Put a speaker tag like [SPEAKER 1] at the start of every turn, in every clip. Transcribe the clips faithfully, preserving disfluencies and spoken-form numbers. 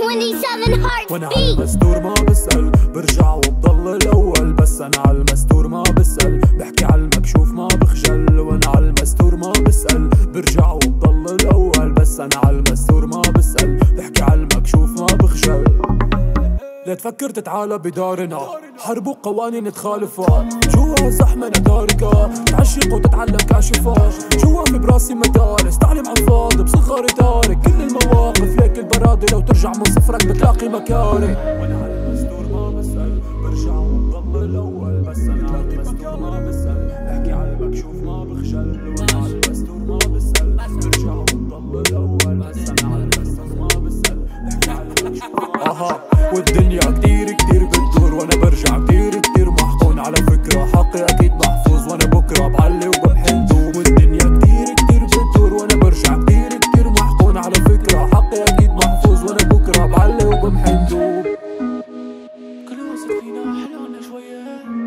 [SPEAKER 1] twenty-seven hearts
[SPEAKER 2] وانا على المستور ما بسأل، برجع وبضل الاول. بس انا على المستور ما بسأل، بحكي على المكشوف ما بخجل. وانا على المستور ما بسأل، برجع وبضل الاول. بس انا على المستور ما بسأل، بحكي على المكشوف ما بخجل. لا تفكر تتعالى بدارنا، حرب وقوانين تخالفها. جوا زحمة تاركة، تعشق وتتعلم كاشفة. جوا في براسي مدارس، تعلم عن فاضي بصغر تارك. كل المواقف ليك البرادة، لو ترجع من صفرك بتلاقي مكارم. وانا على المستور ما بسأل، برجع وبضل الاول. بس انا على المستور ما بسأل، بحكي على المكشوف ما بخجل. وانا على المستور ما بسأل، برجع وبضل الاول. بس انا على المستور ما بسأل، بحكي على المكشوف ما بخجل. والدنيا كتير كتير بتدور، وانا برجع كتير كتير محقون. على فكرة حقي اكيد محفوظ، وانا بكرة بعلي وبمحل دوم. والدنيا كتير كتير بتدور، وانا برجع كتير كتير محقون. على فكرة حقي اكيد محفوظ، وانا بكرة بعلي وبمحل دوم.
[SPEAKER 3] كل وسط فينا حلونا شوية،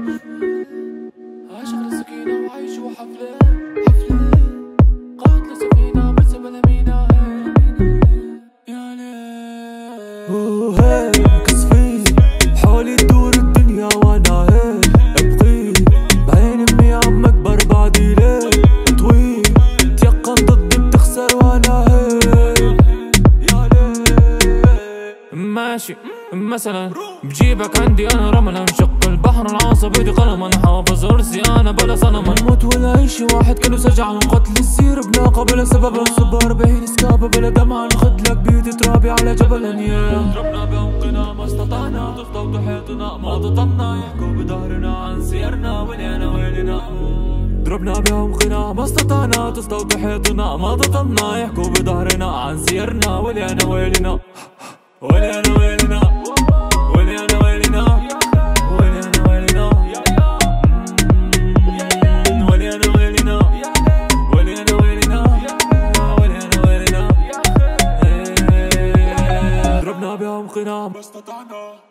[SPEAKER 3] عاشق لسكينة وعيشوا حفلة حفلة. قاتل سفينة بس بلا مينا يا ليل.
[SPEAKER 2] كسفين حولي تدور الدنيا وانا هيك ابقي بعين امي عم اكبر بعدي ليل طويل. تيقن ضدي بتخسر وانا هيك يا ليل.
[SPEAKER 3] ماشي مثلا بجيبك عندي انا رملا، انشق البحر العاصف بدي قلم. انا حافظ ارسي انا بلا صنم.
[SPEAKER 2] الموت ولا شي واحد كانوا سجعهم، قتل السير بناقة بلا سبب. صبار بعين سكابة بلا دمعة، نخدلك بيت ترابي على جبل انياب.
[SPEAKER 3] ضربنا بعمقنا ما استطعنا، تفضل حيطنا ما ضطنا. يحكوا بدارنا عن سيرنا ولينا ويلنا.
[SPEAKER 2] ضربنا بعمقنا ما استطعنا، تصدوا بحيطنا ما ضطنا. يحكوا بظهرنا عن سيرنا ولينا ويلنا. ولينا ويلنا ولينا ويلنا ولينا ويلنا ولينا ويلنا ولينا ويلنا ولينا ويلنا. ضربنا بعمقنا ما استطعنا.